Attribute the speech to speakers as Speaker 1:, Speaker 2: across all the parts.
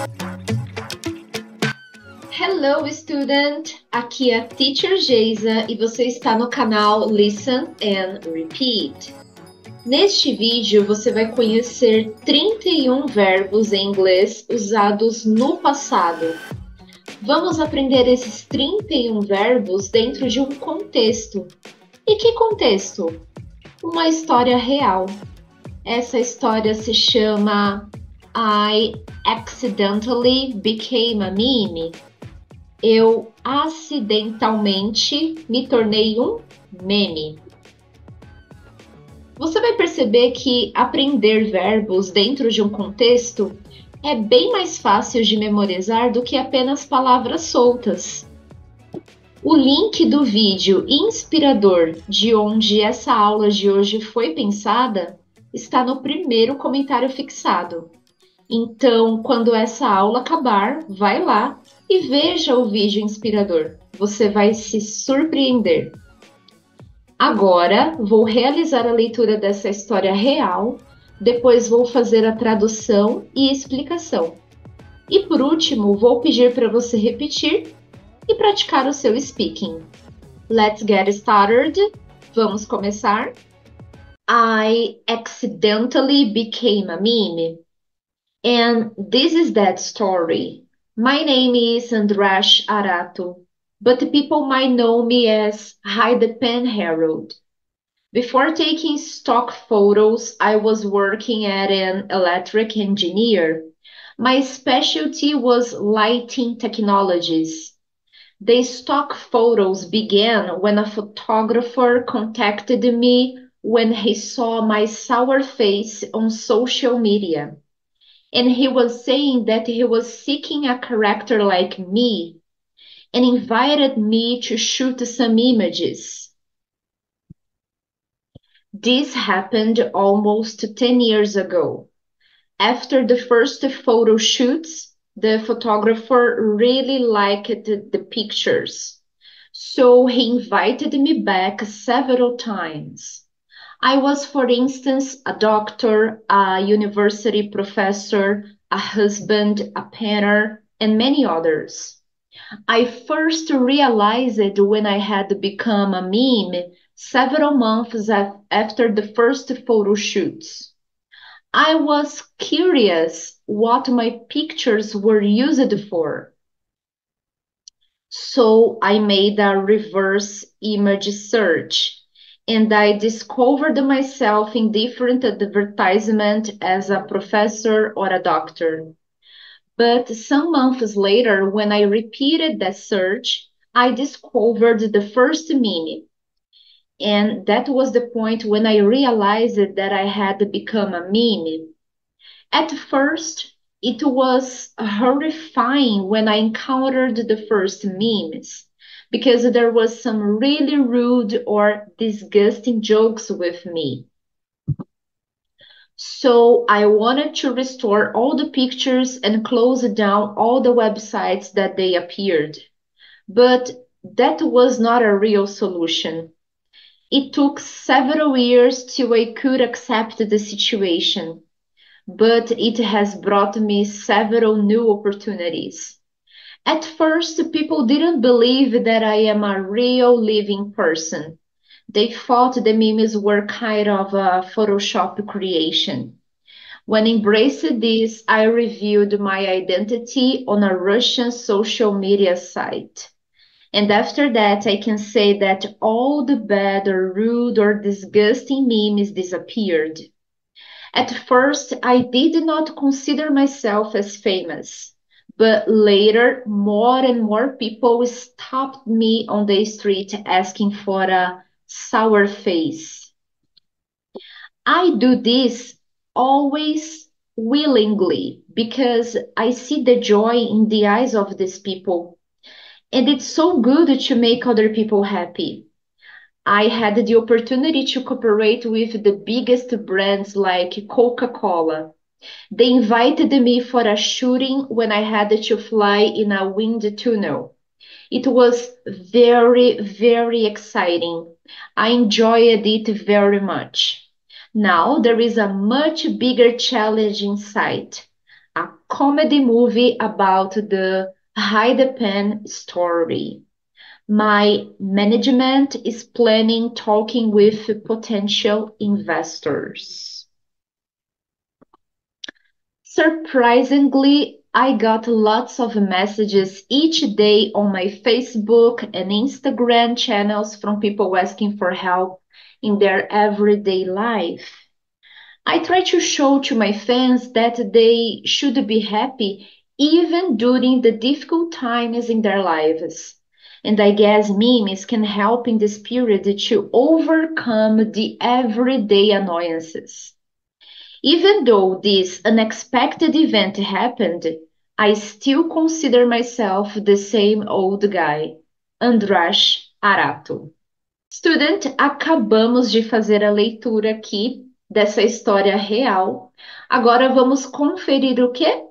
Speaker 1: Hello, student! Aqui é a Teacher Geisa e você está no canal Listen and Repeat. Neste vídeo, você vai conhecer 31 verbos em inglês usados no passado. Vamos aprender esses 31 verbos dentro de um contexto. E que contexto? Uma história real. Essa história se chama I Accidentally Became a Meme. Eu acidentalmente me tornei um meme. Você vai perceber que aprender verbos dentro de um contexto é bem mais fácil de memorizar do que apenas palavras soltas. O link do vídeo inspirador de onde essa aula de hoje foi pensada está no primeiro comentário fixado. Então, quando essa aula acabar, vai lá e veja o vídeo inspirador. Você vai se surpreender. Agora, vou realizar a leitura dessa história real, depois vou fazer a tradução e explicação. E por último, vou pedir para você repetir e praticar o seu speaking. Let's get started. Vamos começar. I accidentally became a meme. And this is that story. My name is András Arato, but people might know me as Hide the Pen Herald. Before taking stock photos, I was working as an electric engineer. My specialty was lighting technologies. The stock photos began when a photographer contacted me when he saw my sour face on social media. And he was saying that he was seeking a character like me and invited me to shoot some images. This happened almost 10 years ago. After the first photo shoots, the photographer really liked the pictures. So he invited me back several times. I was, for instance, a doctor, a university professor, a husband, a painter, and many others. I first realized when I had become a meme several months after the first photo shoots. I was curious what my pictures were used for. So I made a reverse image search. And I discovered myself in different advertisements as a professor or a doctor. But some months later, when I repeated that search, I discovered the first meme. And that was the point when I realized that I had become a meme. At first, it was horrifying when I encountered the first memes, because there was some really rude or disgusting jokes with me. So I wanted to restore all the pictures and close down all the websites that they appeared. But that was not a real solution. It took several years till I could accept the situation, but it has brought me several new opportunities. At first, people didn't believe that I am a real living person. They thought the memes were kind of a Photoshop creation. When embraced this, I revealed my identity on a Russian social media site. And after that, I can say that all the bad or rude or disgusting memes disappeared. At first, I did not consider myself as famous, but later, more and more people stopped me on the street asking for a sour face. I do this always willingly because I see the joy in the eyes of these people. And it's so good to make other people happy. I had the opportunity to cooperate with the biggest brands like Coca-Cola. They invited me for a shooting when I had to fly in a wind tunnel. It was very, very exciting. I enjoyed it very much. Now there is a much bigger challenge in sight. a comedy movie about the Hide the Pen story. My management is planning talking with potential investors. Surprisingly, I got lots of messages each day on my Facebook and Instagram channels from people asking for help in their everyday life. I try to show to my fans that they should be happy even during the difficult times in their lives. And I guess memes can help in this period to overcome the everyday annoyances. Even though this unexpected event happened, I still consider myself the same old guy, Andras Arato. Student, acabamos de fazer a leitura aqui dessa história real. Agora vamos conferir o quê?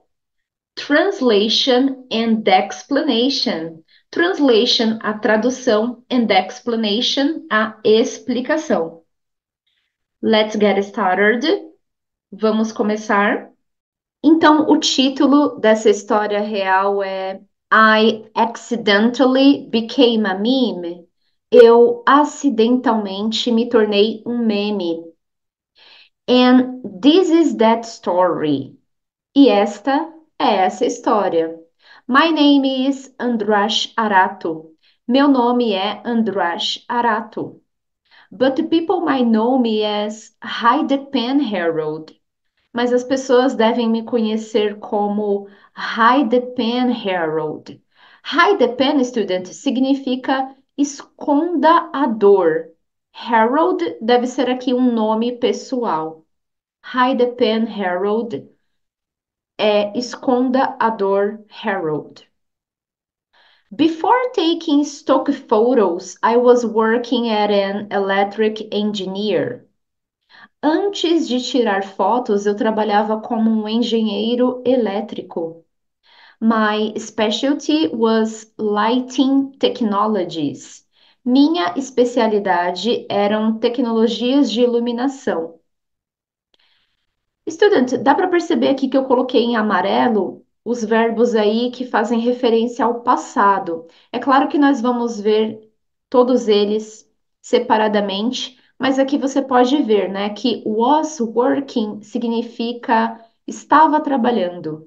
Speaker 1: Translation and explanation. Translation, a tradução, and explanation, a explicação. Let's get started. Vamos começar. Então, o título dessa história real é I accidentally became a meme. Eu acidentalmente me tornei um meme. And this is that story. E esta é essa história. My name is Andras Arato. Meu nome é Andras Arato. But people might know me as Hide the Pen Herald. Mas as pessoas devem me conhecer como Hide the Pen Herald. Hide the Pen, student, significa esconda a dor. Herald deve ser aqui um nome pessoal. Hide the Pen Herald é esconda a dor Herald. Before taking stock photos, I was working as an electric engineer. Antes de tirar fotos, eu trabalhava como um engenheiro elétrico. My specialty was lighting technologies. Minha especialidade eram tecnologias de iluminação. Estudante, dá para perceber aqui que eu coloquei em amarelo os verbos aí que fazem referência ao passado. É claro que nós vamos ver todos eles separadamente, mas aqui você pode ver, né, que was working significa estava trabalhando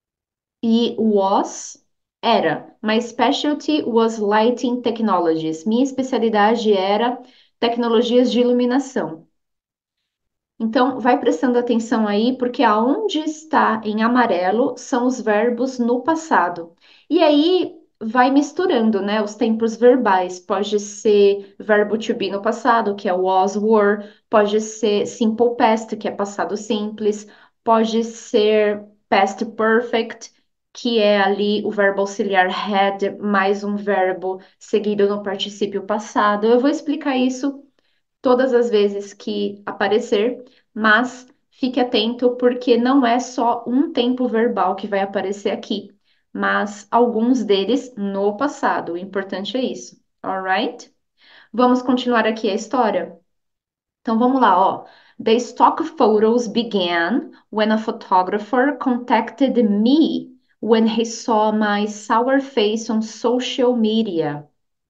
Speaker 1: e was era. My specialty was lighting technologies. Minha especialidade era tecnologias de iluminação. Então, vai prestando atenção aí, porque aonde está em amarelo são os verbos no passado. E aí vai misturando, né, os tempos verbais. Pode ser verbo to be no passado, que é was, were. Pode ser simple past, que é passado simples. Pode ser past perfect, que é ali o verbo auxiliar had mais um verbo seguido no particípio passado. Eu vou explicar isso todas as vezes que aparecer, mas fique atento porque não é só um tempo verbal que vai aparecer aqui, mas alguns deles no passado. O importante é isso, alright? Vamos continuar aqui a história? Então vamos lá, ó. The stock photos began when a photographer contacted me when he saw my sour face on social media.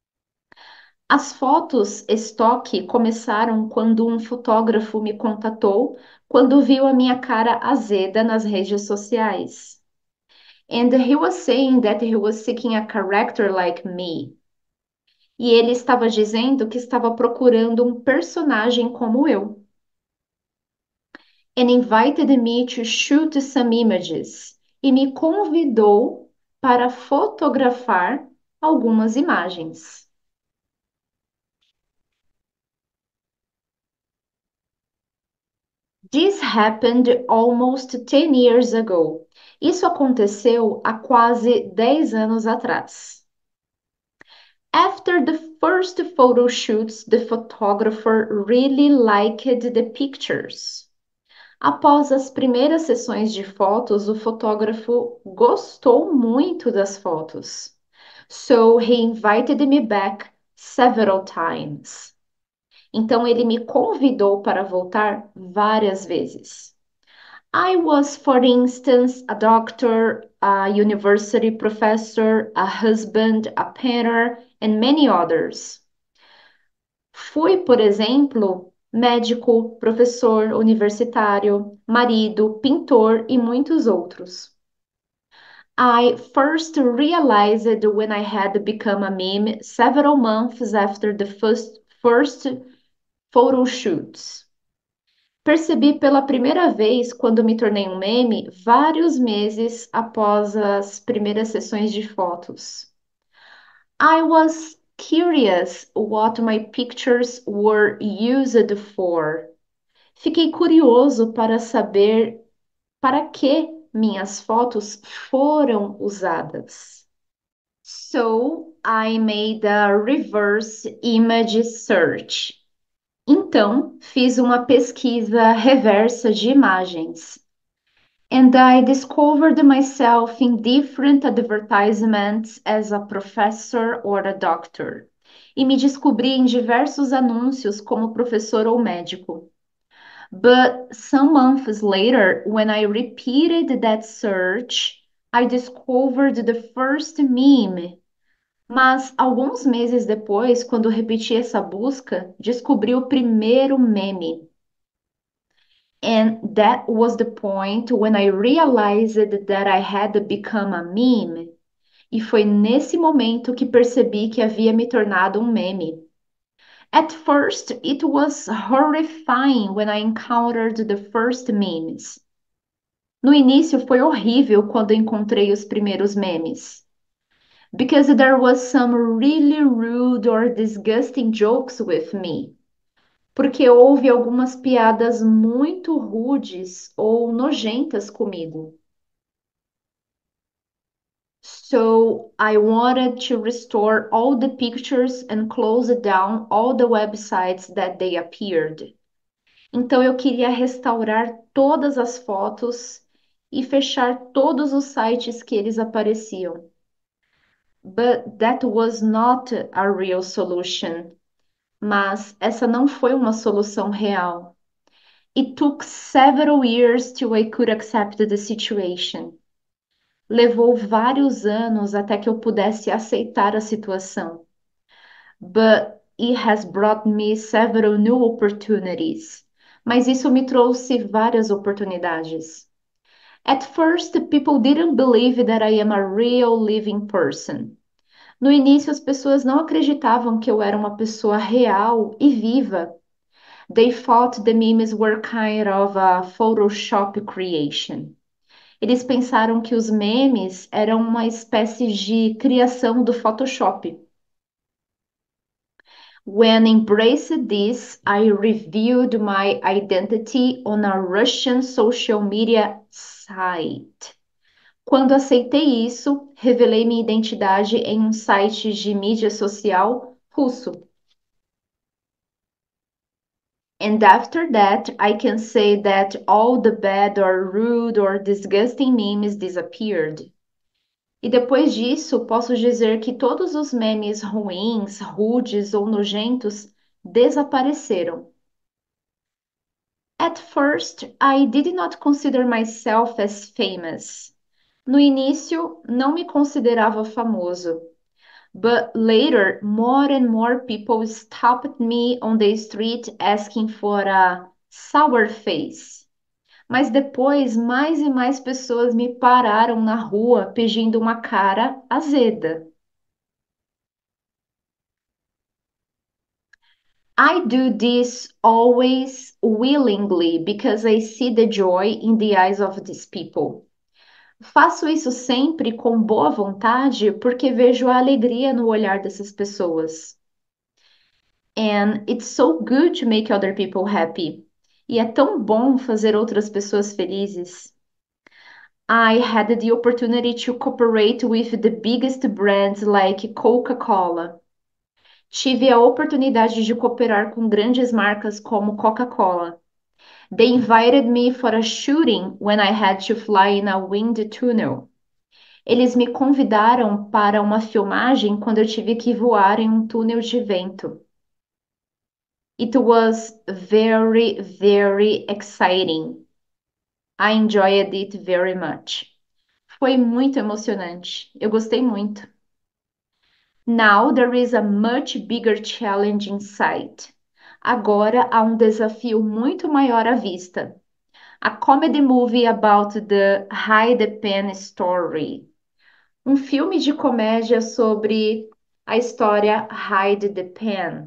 Speaker 1: As fotos estoque começaram quando um fotógrafo me contatou quando viu a minha cara azeda nas redes sociais. And he was saying that he was seeking a character like me. E ele estava dizendo que estava procurando um personagem como eu. And invited me to shoot some images. E me convidou para fotografar algumas imagens. This happened almost 10 years ago. Isso aconteceu há quase 10 anos atrás. After the first photo shoots, the photographer really liked the pictures. Após as primeiras sessões de fotos, o fotógrafo gostou muito das fotos. So he invited me back several times. Então ele me convidou para voltar várias vezes. I was, for instance, a doctor, a university professor, a husband, a painter, and many others. Fui, por exemplo, médico, professor universitário, marido, pintor e muitos outros. I first realized when I had become a meme several months after the first photo shoots. Percebi pela primeira vez quando me tornei um meme vários meses após as primeiras sessões de fotos. I was curious what my pictures were used for. Fiquei curioso para saber para que minhas fotos foram usadas. So I made a reverse image search. Então, fiz uma pesquisa reversa de imagens. And I discovered myself in different advertisements as a professor or a doctor. E me descobri em diversos anúncios como professor ou médico. But some months later, when I repeated that search, I discovered the first meme. Mas alguns meses depois, quando repeti essa busca, descobri o primeiro meme. And that was the point when I realized that I had become a meme. E foi nesse momento que percebi que havia me tornado um meme. At first, it was horrifying when I encountered the first memes. No início foi horrível quando encontrei os primeiros memes. Because there was some really rude or disgusting jokes with me. Porque houve algumas piadas muito rudes ou nojentas comigo. So I wanted to restore all the pictures and close down all the websites that they appeared. Então eu queria restaurar todas as fotos e fechar todos os sites que eles apareciam. But that was not a real solution. Mas essa não foi uma solução real. It took several years till I could accept the situation. Levou vários anos até que eu pudesse aceitar a situação. But it has brought me several new opportunities. Mas isso me trouxe várias oportunidades. At first, people didn't believe that I am a real living person. No início, as pessoas não acreditavam que eu era uma pessoa real e viva. They thought the memes were kind of a Photoshop creation. Eles pensaram que os memes eram uma espécie de criação do Photoshop. When embraced this, I revealed my identity on a Russian social media site. Quando aceitei isso, revelei minha identidade em um site de mídia social russo. And after that, I can say that all the bad or rude or disgusting memes disappeared. E depois disso, posso dizer que todos os memes ruins, rudes ou nojentos desapareceram. At first, I did not consider myself as famous. No início, não me considerava famoso. But later, more and more people stopped me on the street asking for a sour face. Mas depois, mais e mais pessoas me pararam na rua pedindo uma cara azeda. I do this always willingly because I see the joy in the eyes of these people. Faço isso sempre com boa vontade porque vejo a alegria no olhar dessas pessoas. And it's so good to make other people happy. E é tão bom fazer outras pessoas felizes. I had the opportunity to cooperate with the biggest brands like Coca-Cola. Tive a oportunidade de cooperar com grandes marcas como Coca-Cola. They invited me for a shooting when I had to fly in a wind tunnel. Eles me convidaram para uma filmagem quando eu tive que voar em um túnel de vento. It was very, very exciting. I enjoyed it very much. Foi muito emocionante. Eu gostei muito. Now there is a much bigger challenge in sight. Agora há um desafio muito maior à vista. A comedy movie about the Hide the Pen story. Um filme de comédia sobre a história Hide the Pen.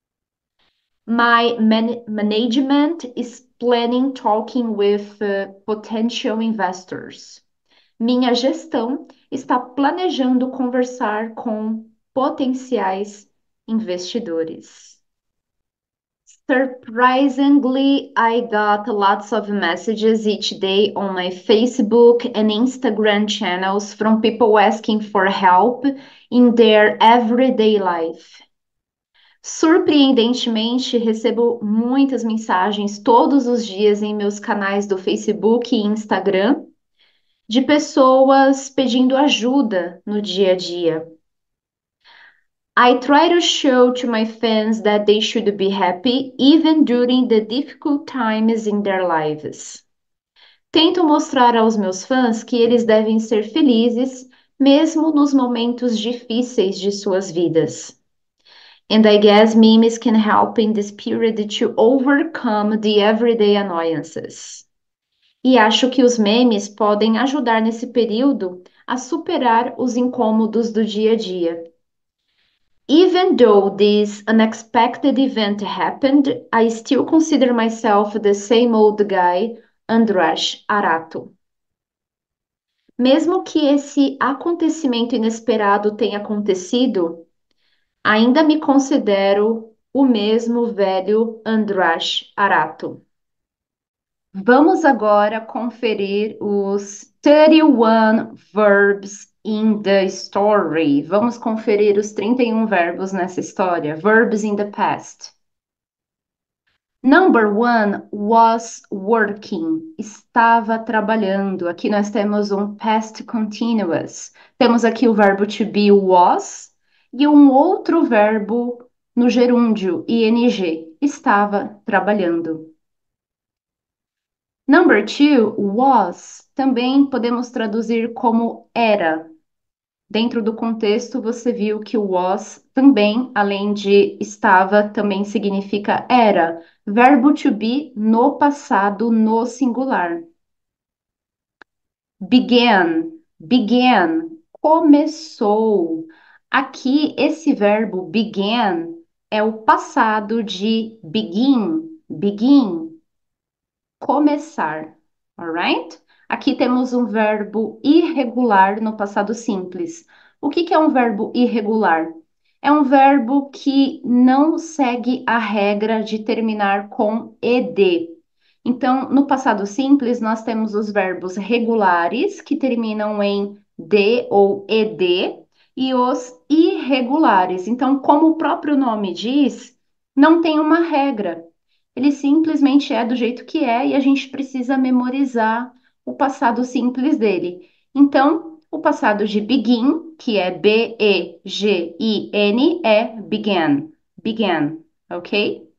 Speaker 1: My management is planning talking with potential investors. Minha gestão está planejando conversar com potenciais investidores. Surprisingly, I got lots of messages each day on my Facebook and Instagram channels from people asking for help in their everyday life. Surpreendentemente, recebo muitas mensagens todos os dias em meus canais do Facebook e Instagram de pessoas pedindo ajuda no dia a dia. I try to show to my fans that they should be happy even during the difficult times in their lives. Tento mostrar aos meus fãs que eles devem ser felizes mesmo nos momentos difíceis de suas vidas. And I guess memes can help in this period to overcome the everyday annoyances. E acho que os memes podem ajudar nesse período a superar os incômodos do dia a dia. Even though this unexpected event happened, I still consider myself the same old guy, András Arato. Mesmo que esse acontecimento inesperado tenha acontecido, ainda me considero o mesmo velho András Arato. Vamos agora conferir os 31 verbs in the story. Vamos conferir os 31 verbos nessa história. Verbs in the past. Number one was working. Estava trabalhando. Aqui nós temos um past continuous. Temos aqui o verbo to be was e um outro verbo no gerúndio, ing. Estava trabalhando. Number two, was, também podemos traduzir como era. Dentro do contexto, você viu que o was também, além de estava, também significa era. Verbo to be no passado, no singular. Began, began, começou. Aqui, esse verbo began é o passado de begin, begin. Começar, alright? Aqui temos um verbo irregular no passado simples. O que é um verbo irregular? É um verbo que não segue a regra de terminar com ed. Então, no passado simples, nós temos os verbos regulares, que terminam em d ou ed, e os irregulares. Então, como o próprio nome diz, não tem uma regra. Ele simplesmente é do jeito que é e a gente precisa memorizar o passado simples dele. Então, o passado de begin, que é B-E-G-I-N, é began. Began, ok?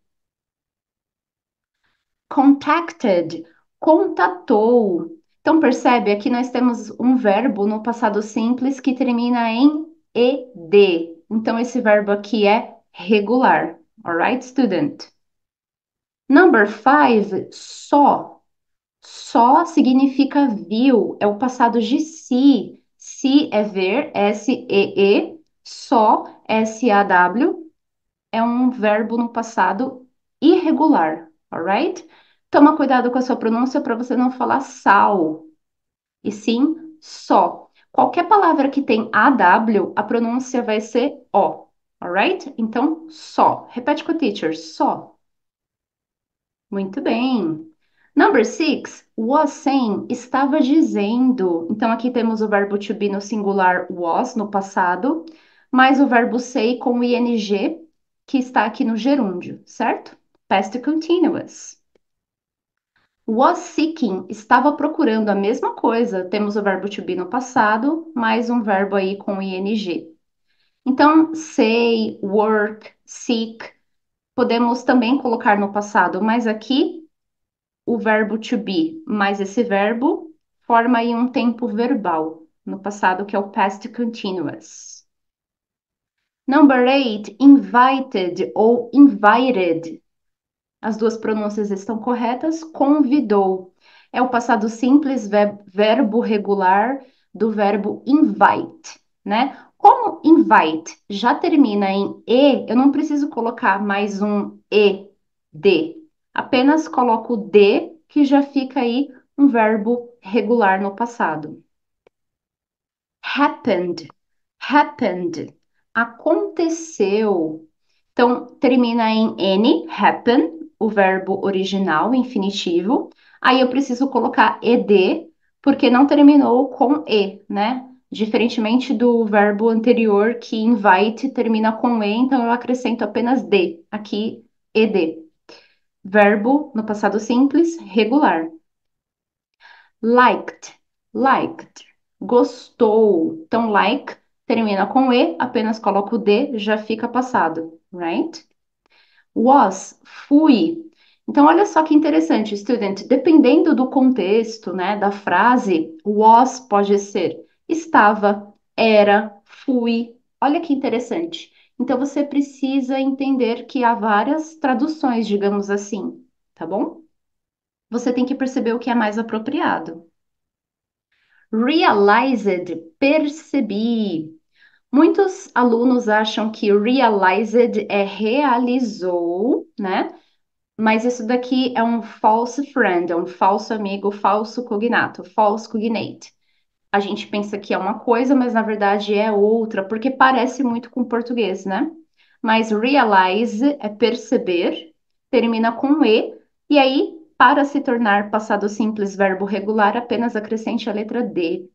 Speaker 1: Contacted, contatou. Então, percebe, aqui nós temos um verbo no passado simples que termina em ed. Então, esse verbo aqui é regular. Alright, student? Number five, só. Só significa viu, é o passado de se. Se é ver, S-E-E. Só, S-A-W, é um verbo no passado irregular, alright? Toma cuidado com a sua pronúncia para você não falar sal, e sim só. Qualquer palavra que tem AW, a pronúncia vai ser O, alright? Então, só. Repete com o teacher, só. Muito bem. Number six, was saying, estava dizendo. Então, aqui temos o verbo to be no singular was, no passado, mais o verbo say com o ing, que está aqui no gerúndio, certo? Past continuous. Was seeking, estava procurando a mesma coisa. Temos o verbo to be no passado, mais um verbo aí com ing. Então, say, work, seek, podemos também colocar no passado, mas aqui
Speaker 2: o verbo to be, mas esse verbo forma aí um tempo verbal no passado, que é o past continuous. Number 8, invited ou invited. As duas pronúncias estão corretas. Convidou. É o passado simples, verbo regular do verbo invite, né? Como invite já termina em e, eu não preciso colocar mais um e, de. Apenas coloco o de, que já fica aí um verbo regular no passado. Happened, happened. Aconteceu. Então, termina em N, happen, o verbo original, infinitivo. Aí eu preciso colocar ed, porque não terminou com e, né? Diferentemente do verbo anterior, que invite termina com e, então eu acrescento apenas d, aqui ed. Verbo no passado simples, regular. Liked, liked. Gostou. Então, like termina com e, apenas coloco o d, já fica passado, right? Was, fui. Então, olha só que interessante, student. Dependendo do contexto, né, da frase, was pode ser estava, era, fui. Olha que interessante. Então, você precisa entender que há várias traduções, digamos assim, tá bom? Você tem que perceber o que é mais apropriado. Realized, percebi. Muitos alunos acham que realized é realizou, né? Mas isso daqui é um false friend, é um falso amigo, falso cognato, false cognate. A gente pensa que é uma coisa, mas na verdade é outra, porque parece muito com português, né? Mas realize é perceber, termina com e aí, para se tornar passado simples verbo regular, apenas acrescente a letra D.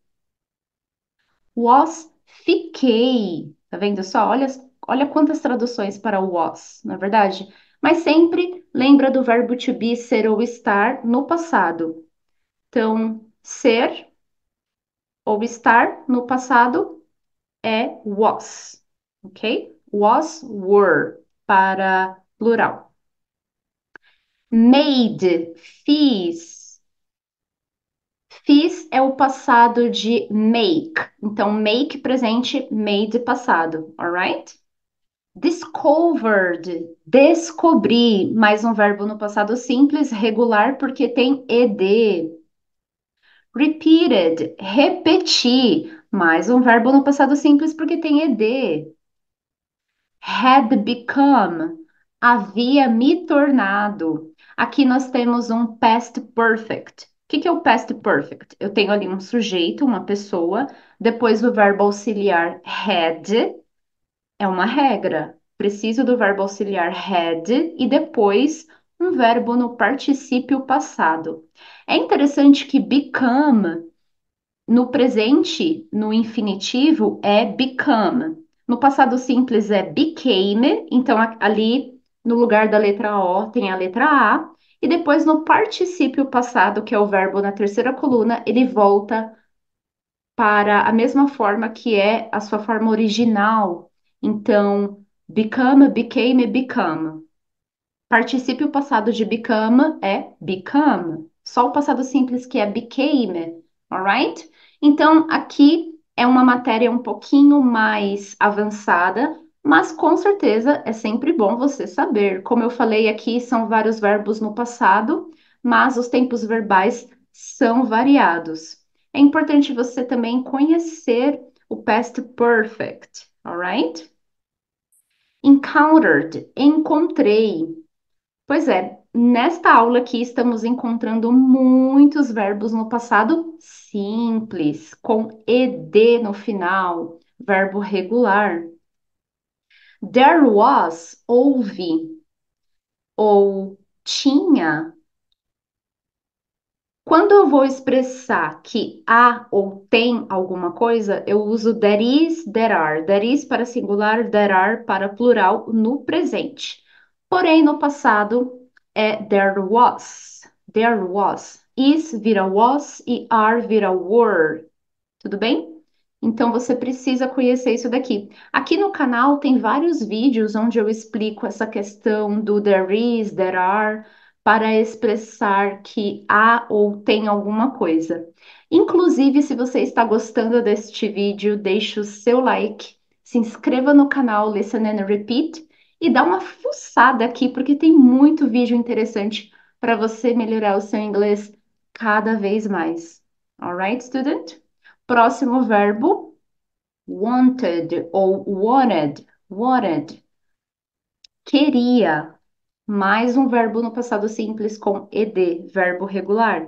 Speaker 2: Was, fiquei. Tá vendo só? Olha quantas traduções para o was, na é verdade? Mas sempre lembra do verbo to be, ser ou estar no passado. Então, ser ou estar no passado é was, ok? Was, were, para plural. Made, fiz. Fiz é o passado de make. Então, make presente, made passado, alright? Discovered, descobri, mais um verbo no passado simples, regular, porque tem ed. Repeated, repeti, mais um verbo no passado simples, porque tem ed. Had become, havia me tornado. Aqui nós temos um past perfect. O que é o past perfect? Eu tenho ali um sujeito, uma pessoa, depois o verbo auxiliar had, é uma regra. Preciso do verbo auxiliar had e depois um verbo no particípio passado. É interessante que become no presente, no infinitivo, é become. No passado simples é became, então ali no lugar da letra O tem a letra A. E depois no particípio passado, que é o verbo na terceira coluna, ele volta para a mesma forma que é a sua forma original. Então, become, became, become. Particípio passado de become é become. Só o passado simples que é became, alright? Então, aqui é uma matéria um pouquinho mais avançada, mas com certeza é sempre bom você saber. Como eu falei aqui, são vários verbos no passado, mas os tempos verbais são variados. É importante você também conhecer o past perfect, alright? Encountered, encontrei. Pois é, nesta aula aqui estamos encontrando muitos verbos no passado simples, com ed no final, verbo regular. There was, houve, ou tinha. Quando eu vou expressar que há ou tem alguma coisa, eu uso there is, there are. There is para singular, there are para plural no presente. Porém, no passado é there was. There was. Is vira was e are vira were. Tudo bem? Então você precisa conhecer isso daqui. Aqui no canal tem vários vídeos onde eu explico essa questão do there is, there are, para expressar que há ou tem alguma coisa. Inclusive, se você está gostando deste vídeo, deixe o seu like, se inscreva no canal Listen and Repeat e dá uma fuçada aqui, porque tem muito vídeo interessante para você melhorar o seu inglês cada vez mais. Alright, student? Próximo verbo, wanted ou wanted. Wanted. Queria. Mais um verbo no passado simples com ed, verbo regular.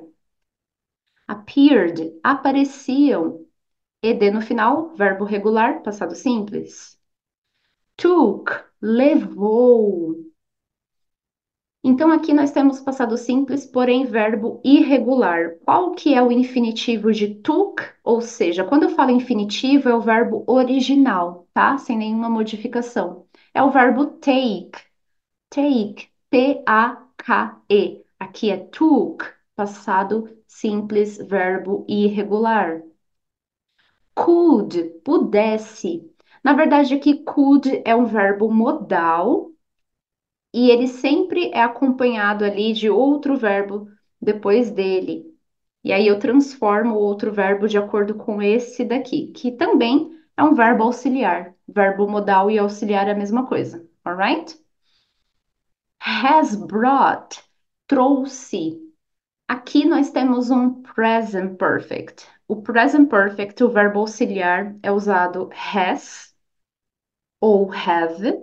Speaker 2: Appeared, apareciam. Ed no final, verbo regular, passado simples. Took, levou. Então aqui nós temos passado simples, porém verbo irregular. Qual que é o infinitivo de took? Ou seja, quando eu falo infinitivo, é o verbo original, tá? Sem nenhuma modificação. É o verbo take. Take, T-A-K-E. Aqui é took, passado simples, verbo irregular. Could, pudesse. Na verdade, aqui could é um verbo modal e ele sempre é acompanhado ali de outro verbo depois dele. E aí eu transformo o outro verbo de acordo com esse daqui, que também é um verbo auxiliar. Verbo modal e auxiliar é a mesma coisa, alright? Has brought, trouxe. Aqui nós temos um present perfect. O present perfect, o verbo auxiliar, é usado has ou have,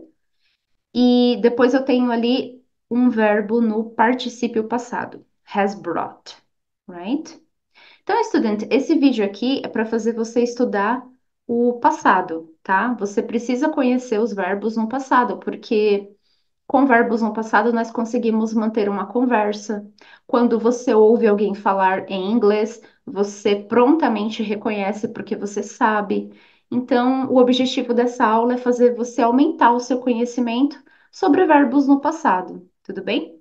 Speaker 2: e depois eu tenho ali um verbo no particípio passado, has brought, right? Então, estudante, esse vídeo aqui é para fazer você estudar o passado, tá? Você precisa conhecer os verbos no passado, porque com verbos no passado, nós conseguimos manter uma conversa. Quando você ouve alguém falar em inglês, você prontamente reconhece porque você sabe. Então, o objetivo dessa aula é fazer você aumentar o seu conhecimento sobre verbos no passado. Tudo bem?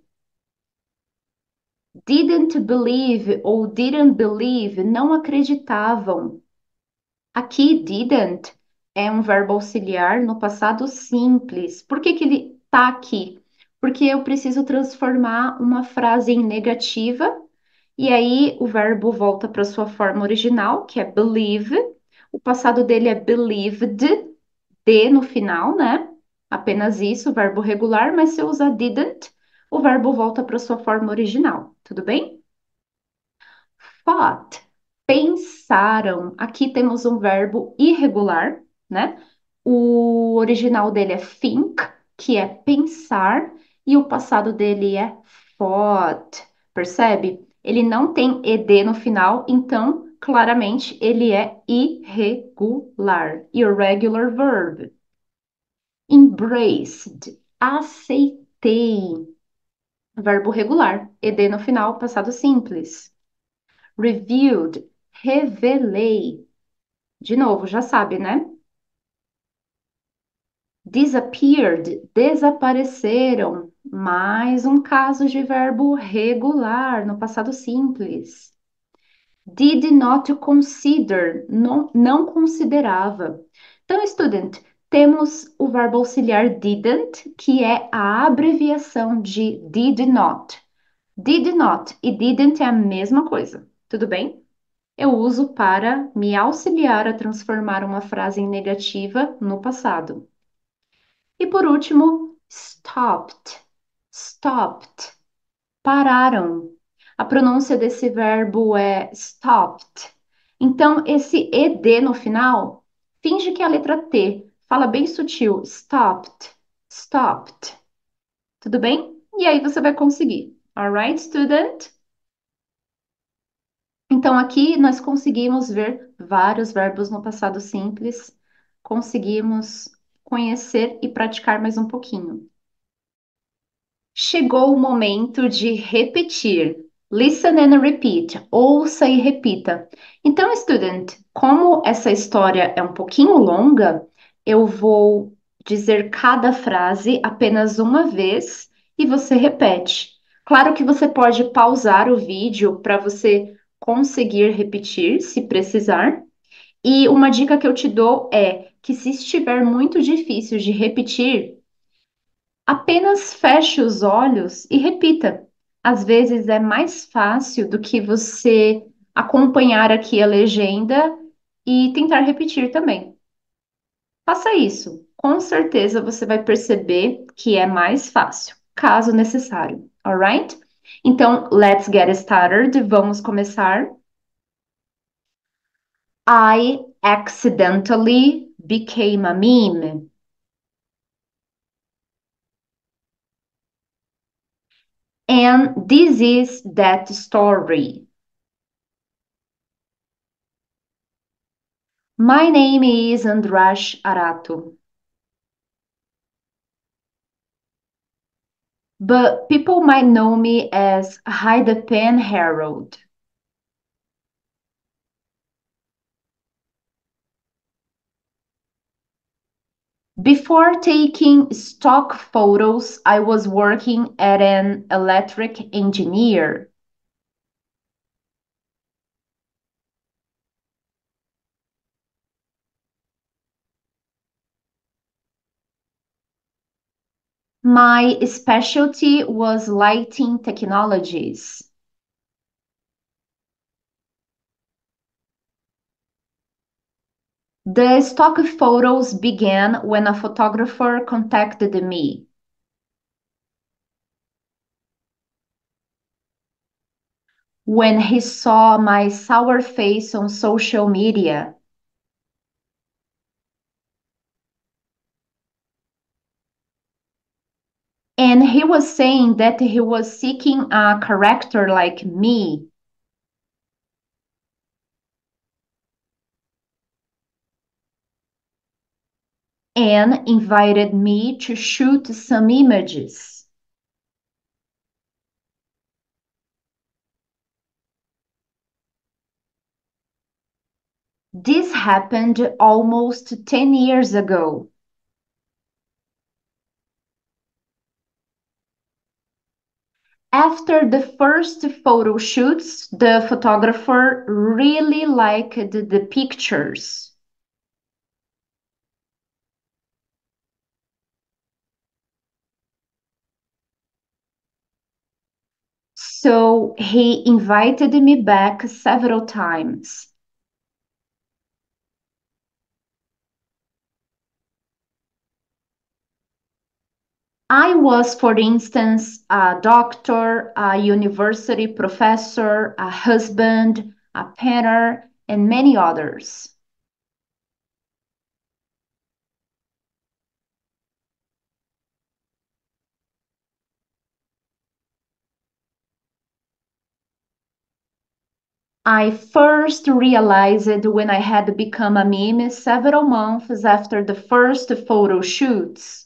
Speaker 2: Didn't believe ou didn't believe, não acreditavam. Aqui, didn't é um verbo auxiliar no passado simples. Por que que ele está aqui? Porque eu preciso transformar uma frase em negativa e aí o verbo volta para sua forma original, que é believe. O passado dele é believed, D no final, né? Apenas isso, verbo regular, mas se eu usar didn't, o verbo volta para sua forma original. Tudo bem? Thought, pensaram. Aqui temos um verbo irregular, né? O original dele é think, que é pensar, e o passado dele é thought. Percebe? Ele não tem ed no final, então claramente ele é irregular. Irregular verb. Embraced, aceitei. Verbo regular, ed no final, passado simples. Revealed, revelei. De novo, já sabe, né? Disappeared, desapareceram. Mais um caso de verbo regular no passado simples. Did not consider, não considerava. Então, student, temos o verbo auxiliar didn't, que é a abreviação de did not. Did not e didn't é a mesma coisa, tudo bem? Eu uso para me auxiliar a transformar uma frase em negativa no passado. E por último, stopped. Stopped. Pararam. A pronúncia desse verbo é stopped. Então, esse ed no final, finge que é a letra T. Fala bem sutil. Stopped. Stopped. Tudo bem? E aí você vai conseguir. Alright, student? Então, aqui nós conseguimos ver vários verbos no passado simples, conseguimos conhecer e praticar mais um pouquinho. Chegou o momento de repetir. Listen and repeat. Ouça e repita. Então, student, como essa história é um pouquinho longa, eu vou dizer cada frase apenas uma vez e você repete. Claro que você pode pausar o vídeo para você conseguir repetir, se precisar. E uma dica que eu te dou é que se estiver muito difícil de repetir, apenas feche os olhos e repita. às vezes é mais fácil do que você acompanhar aqui a legenda e tentar repetir também. Faça isso. Com certeza você vai perceber que é mais fácil, caso necessário. Alright? Então, let's get started. Vamos começar. I accidentally became a meme. And this is that story. My name is Andras Arato, but people might know me as Hide the Pen Harold. Before taking stock photos, I was working as an electric engineer. My specialty was lighting technologies. The stock photos began when a photographer contacted me. When he saw my sour face on social media. And he was saying that he was seeking a character like me. And invited me to shoot some images. This happened almost 10 years ago. After the first photo shoots, the photographer really liked the pictures. So he invited me back several times. I was, for instance, a doctor, a university professor, a husband, a painter, and many others. I first realized when I had become a meme several months after the first photo shoots.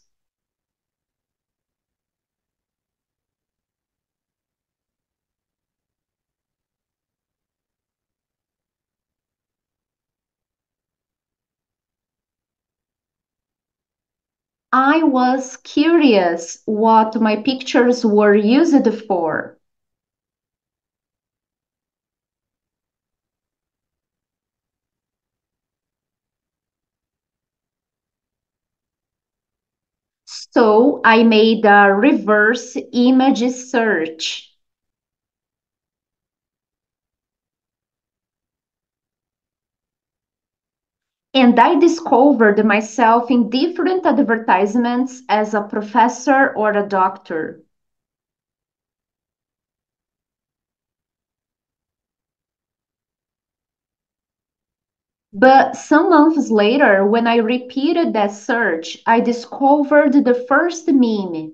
Speaker 2: I was curious what my pictures were used for. So I made a reverse image search. And I discovered myself in different advertisements as a professor or a doctor. But some months later, when I repeated that search, I discovered the first meme.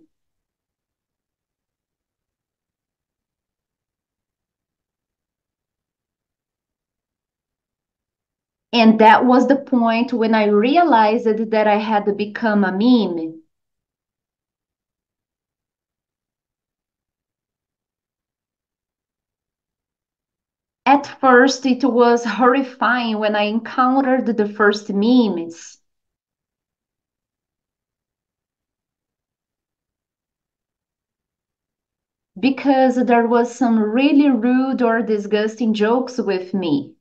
Speaker 2: And that was the point when I realized that I had become a meme. At first, it was horrifying when I encountered the first memes. Because there was some really rude or disgusting jokes with me.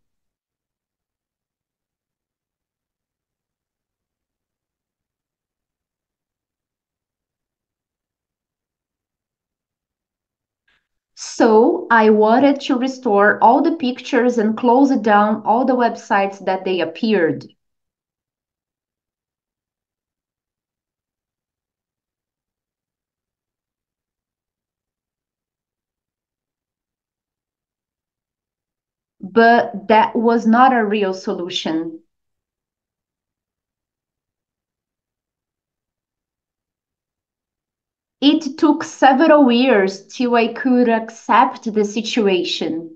Speaker 2: So I wanted to restore all the pictures and close down all the websites that they appeared. But that was not a real solution. It took several years till I could accept the situation.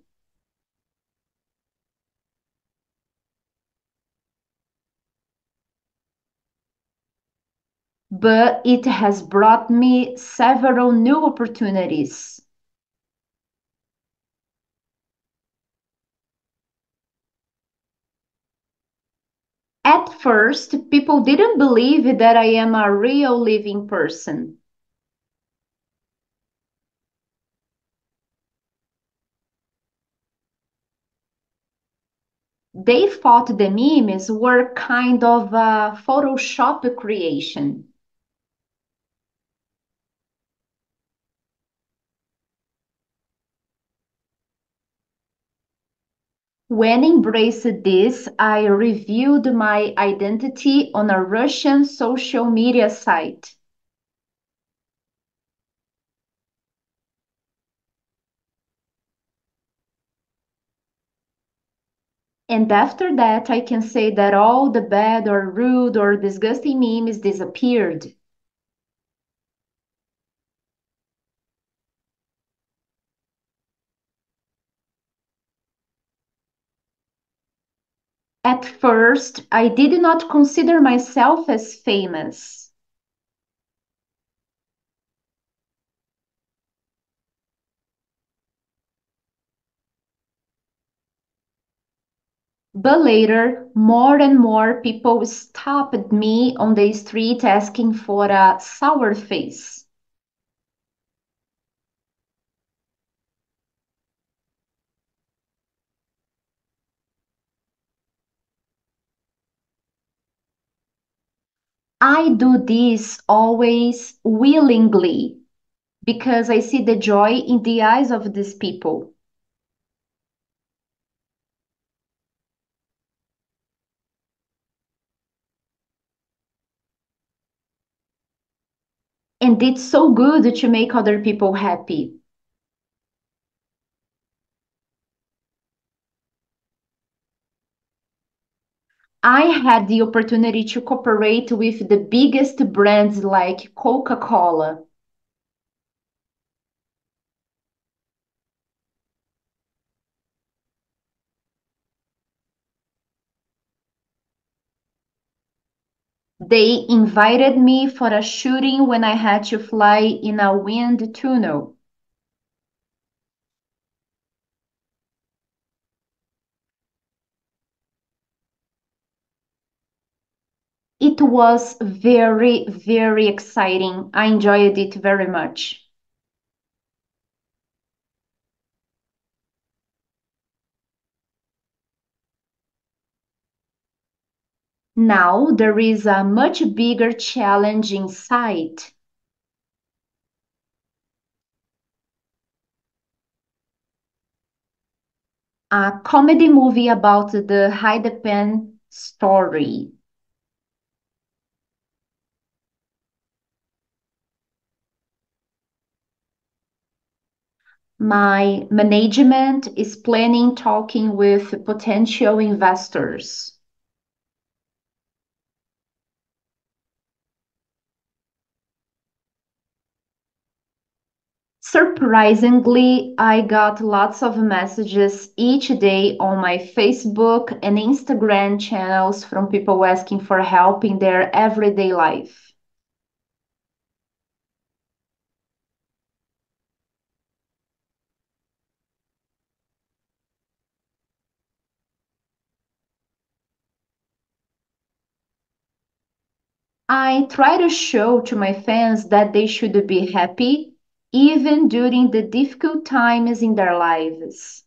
Speaker 2: But it has brought me several new opportunities. At first, people didn't believe that I am a real living person. They thought the memes were kind of a Photoshop creation. When embraced this, I revealed my identity on a Russian social media site. And after that, I can say that all the bad or rude or disgusting memes disappeared. At first, I did not consider myself as famous. But later, more and more people stopped me on the street asking for a sour face. I do this always willingly because I see the joy in the eyes of these people. And it's so good to make other people happy. I had the opportunity to cooperate with the biggest brands like Coca-Cola. They invited me for a shooting when I had to fly in a wind tunnel. It was very, very exciting. I enjoyed it very much. Now there is a much bigger challenge in sight. A comedy movie about the Hyde Pen story. My management is planning talking with potential investors. Surprisingly, I got lots of messages each day on my Facebook and Instagram channels from people asking for help in their everyday life. I try to show to my fans that they should be happy even during the difficult times in their lives.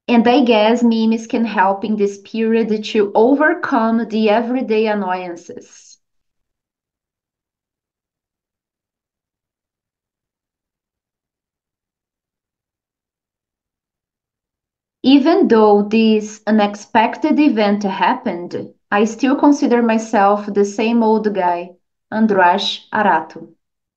Speaker 2: And I guess memes can help in this period to overcome the everyday annoyances. Even though this unexpected event happened, I still consider myself the same old guy, András Arato.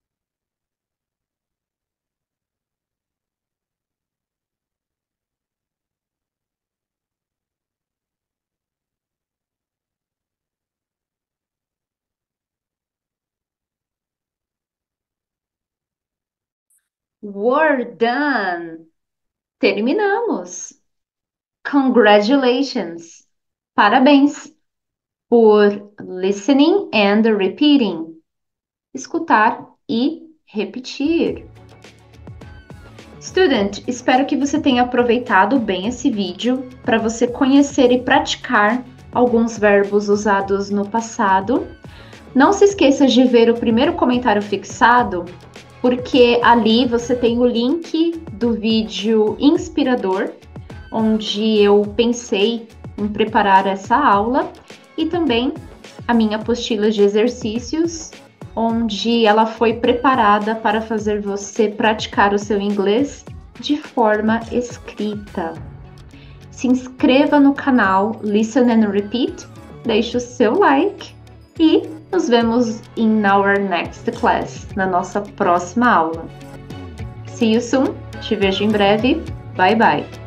Speaker 2: We're done! Terminamos! Congratulations! Parabéns por listening and repeating. Escutar e repetir. Student, espero que você tenha aproveitado bem esse vídeo para você conhecer e praticar alguns verbos usados no passado. Não se esqueça de ver o primeiro comentário fixado, porque ali você tem o link do vídeo inspirador, onde eu pensei em preparar essa aula, e também a minha apostila de exercícios, onde ela foi preparada para fazer você praticar o seu inglês de forma escrita. Se inscreva no canal Listen and Repeat, deixe o seu like e nos vemos in our next class, na nossa próxima aula. See you soon, te vejo em breve, bye bye!